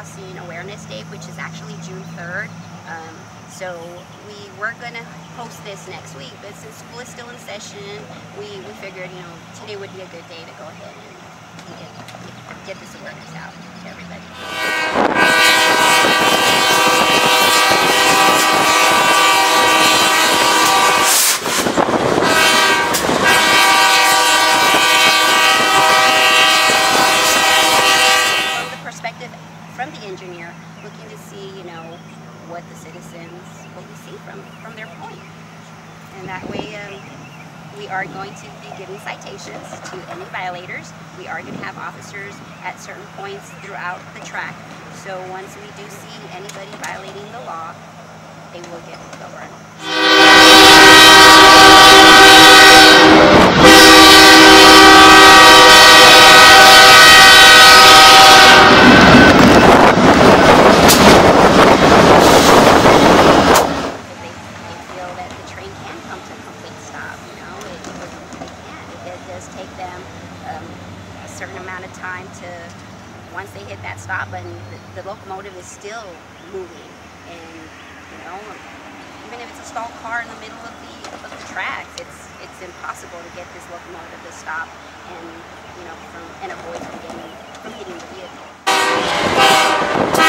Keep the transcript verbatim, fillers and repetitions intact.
Crossing Awareness Day, which is actually June third. Um, so we were going to host this next week, but since school is still in session, we, we figured, you know, today would be a good day to go ahead and, and get, get this awareness out to everybody. From the engineer, looking to see, you know, what the citizens, what we see from, from their point. And that way, um, we are going to be giving citations to any violators. We are going to have officers at certain points throughout the track. So once we do see anybody violating the law, they will get pulled over. Take them um, a certain amount of time to, once they hit that stop button, the, the locomotive is still moving, and you know, even if it's a stalled car in the middle of the of the tracks, it's it's impossible to get this locomotive to stop and you know from and avoid from getting from hitting the vehicle.